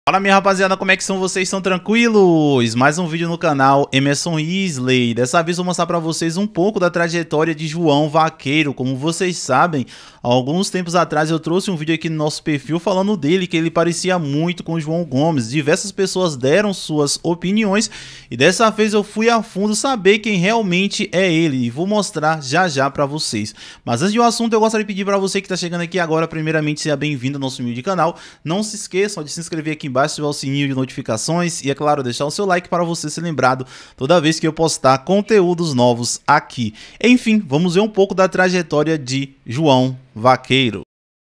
Fala minha rapaziada, como é que são vocês? Estão tranquilos? Mais um vídeo no canal Emerson Isley. Dessa vez vou mostrar pra vocês um pouco da trajetória de João Vaqueiro. Como vocês sabem, há alguns tempos atrás eu trouxe um vídeo aqui no nosso perfil falando dele, que ele parecia muito com o João Gomes. Diversas pessoas deram suas opiniões e dessa vez eu fui a fundo saber quem realmente é ele e vou mostrar já já pra vocês. Mas antes de um assunto, eu gostaria de pedir pra você que tá chegando aqui agora, primeiramente, seja bem-vindo ao nosso humilde canal. Não se esqueçam de se inscrever aqui embaixo, ativar o sininho de notificações e, é claro, deixar o seu like para você ser lembrado toda vez que eu postar conteúdos novos aqui. Enfim, vamos ver um pouco da trajetória de João Vaqueiro.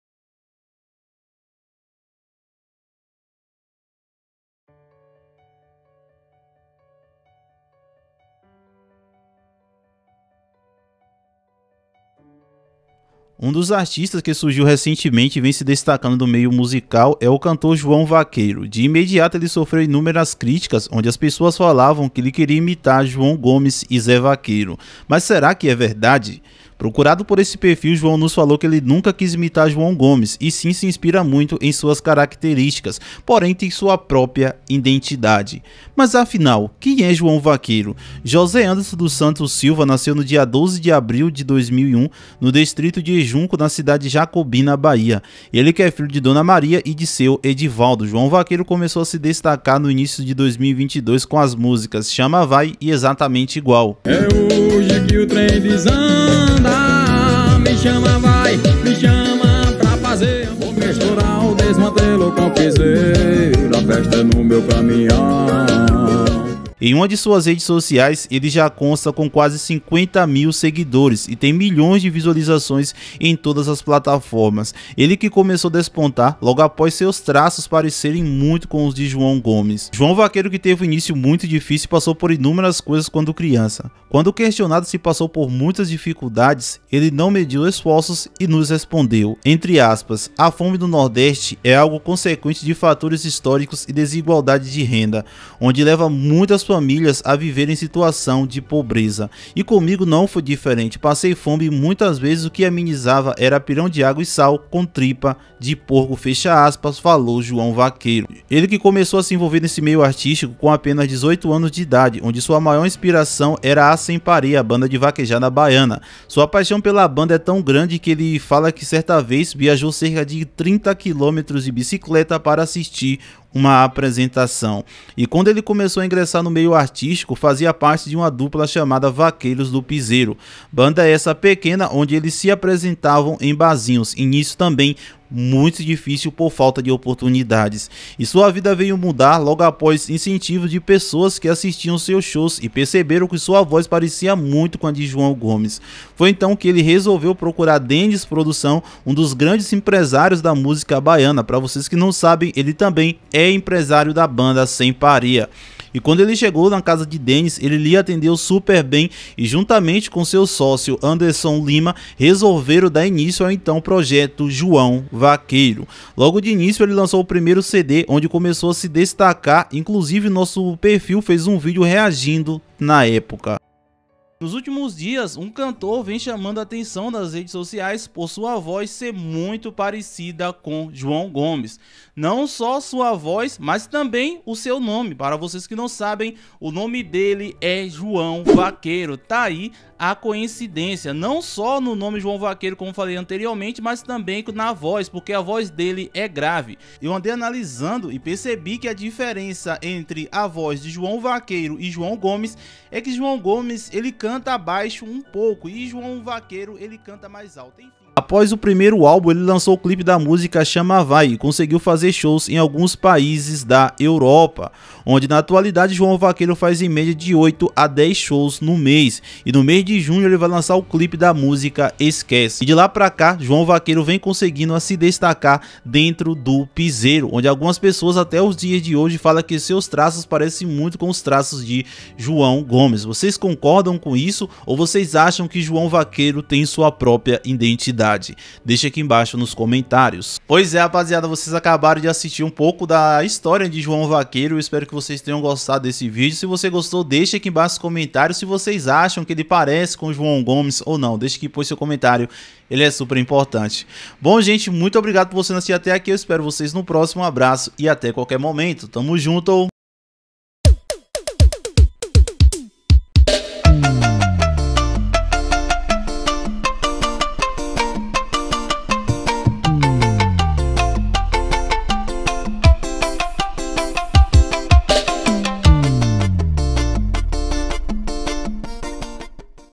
Um dos artistas que surgiu recentemente e vem se destacando do meio musical é o cantor João Vaqueiro. De imediato ele sofreu inúmeras críticas, onde as pessoas falavam que ele queria imitar João Gomes e Zé Vaqueiro. Mas será que é verdade? Procurado por esse perfil, João nos falou que ele nunca quis imitar João Gomes, e sim se inspira muito em suas características, porém tem sua própria identidade. Mas afinal, quem é João Vaqueiro? José Anderson dos Santos Silva nasceu no dia 12 de abril de 2001, no distrito de Junco, na cidade de Jacobina, Bahia. Ele que é filho de Dona Maria e de seu Edivaldo. João Vaqueiro começou a se destacar no início de 2022 com as músicas Chama Vai e Exatamente Igual. É hoje que o trem desanda. Me chama, vai, me chama pra fazer. Vou misturar o desmantelo com piseiro. A festa é no meu caminhão. Em uma de suas redes sociais, ele já consta com quase 50 mil seguidores e tem milhões de visualizações em todas as plataformas. Ele que começou a despontar logo após seus traços parecerem muito com os de João Gomes. João Vaqueiro, que teve um início muito difícil, passou por inúmeras coisas quando criança. Quando questionado se passou por muitas dificuldades, ele não mediu esforços e nos respondeu, entre aspas, a fome do Nordeste é algo consequente de fatores históricos e desigualdade de renda, onde leva muitas famílias a viver em situação de pobreza. E comigo não foi diferente, passei fome e muitas vezes o que amenizava era pirão de água e sal com tripa de porco, fecha aspas, falou João Vaqueiro. Ele que começou a se envolver nesse meio artístico com apenas 18 anos de idade, onde sua maior inspiração era a Sem Pareia, a banda de vaquejada baiana. Sua paixão pela banda é tão grande que ele fala que certa vez viajou cerca de 30 quilômetros de bicicleta para assistir uma apresentação. E quando ele começou a ingressar no meio artístico, fazia parte de uma dupla chamada Vaqueiros do Piseiro. Banda essa pequena onde eles se apresentavam em barzinhos, início também muito difícil por falta de oportunidades. E sua vida veio mudar logo após incentivos de pessoas que assistiam seus shows e perceberam que sua voz parecia muito com a de João Gomes. Foi então que ele resolveu procurar Denis Produção, um dos grandes empresários da música baiana. Para vocês que não sabem, ele também é empresário da banda Sem Pareia. E quando ele chegou na casa de Denis, ele lhe atendeu super bem e juntamente com seu sócio Anderson Lima, resolveram dar início ao então projeto João Vaqueiro. Logo de início ele lançou o primeiro CD, onde começou a se destacar, inclusive nosso perfil fez um vídeo reagindo na época. Nos últimos dias, um cantor vem chamando a atenção nas redes sociais por sua voz ser muito parecida com João Gomes. Não só sua voz, mas também o seu nome. Para vocês que não sabem, o nome dele é João Vaqueiro. Tá aí a coincidência, não só no nome João Vaqueiro, como falei anteriormente, mas também na voz, porque a voz dele é grave. Eu andei analisando e percebi que a diferença entre a voz de João Vaqueiro e João Gomes é que João Gomes ele canta baixo um pouco e João Vaqueiro ele canta mais alto. Enfim. Após o primeiro álbum, ele lançou o clipe da música Chama Vai e conseguiu fazer shows em alguns países da Europa, onde na atualidade João Vaqueiro faz em média de 8 a 10 shows no mês. E no mês de junho ele vai lançar o clipe da música Esquece. E de lá pra cá, João Vaqueiro vem conseguindo se destacar dentro do piseiro, onde algumas pessoas até os dias de hoje falam que seus traços parecem muito com os traços de João Gomes. Vocês concordam com isso ou vocês acham que João Vaqueiro tem sua própria identidade? verdade? Deixa aqui embaixo nos comentários. Pois é, rapaziada, vocês acabaram de assistir um pouco da história de João Vaqueiro. Eu espero que vocês tenham gostado desse vídeo. Se você gostou, deixa aqui embaixo nos comentários se vocês acham que ele parece com o João Gomes ou não. Deixa aqui por seu comentário, ele é super importante. Bom, gente, muito obrigado por você assistir até aqui. Eu espero vocês no próximo. Um abraço e até qualquer momento. Tamo junto.